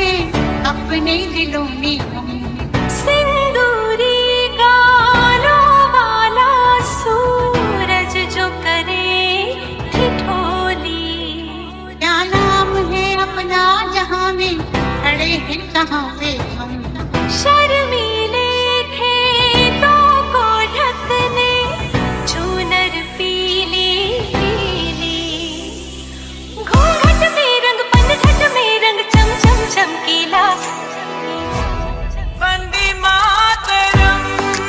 हैं अपने दिलों में हम। सिंदूरी गालों वाला सूरज जो करे ठिठोली। क्या नाम है अपना जहां में खड़े हैं कहाँ पे हम। शर्मीले खेतों को ढकने चूनर पीली पीली। घूंघट में रंग पनघट में रंग चम चम चमकीला। वंदे मातरम,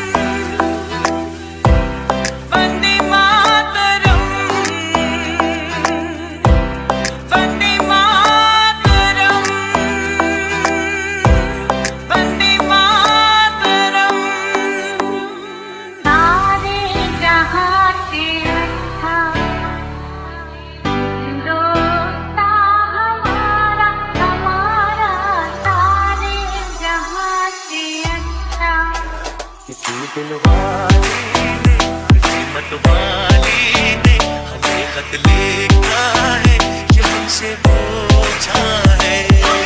वंदे मातरम, वंदे मातरम, वंदे मातरम। सारे जहां से अच्छा हिंदुस्तान हमारा हमारा। सारे जहां से अच्छा। किसी दिल वाली ने, किसी मत वाली ने हमें खत लिखा है, ये हमसे पूछा है।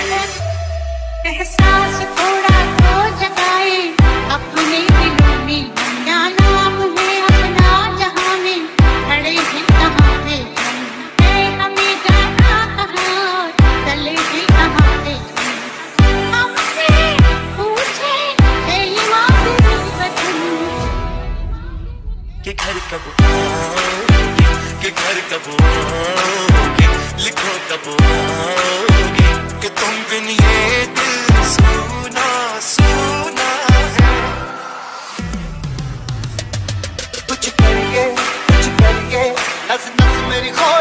एहसास थोड़ा तो जगाए अपने दिलों में हम। क्या नाम है अपना जहां में खड़े हैं कहाँ पे हम। है हमें जाना कहाँ चले हैं कहाँ पे हम। हमसे पूछे यही माफी वतन कि घर कब आओगे, कि घर कब आओगे, लिखो कब आओगे, कि तुम बिन ये दिल सुना सुना है। कुछ करिए नस नस मेरी खो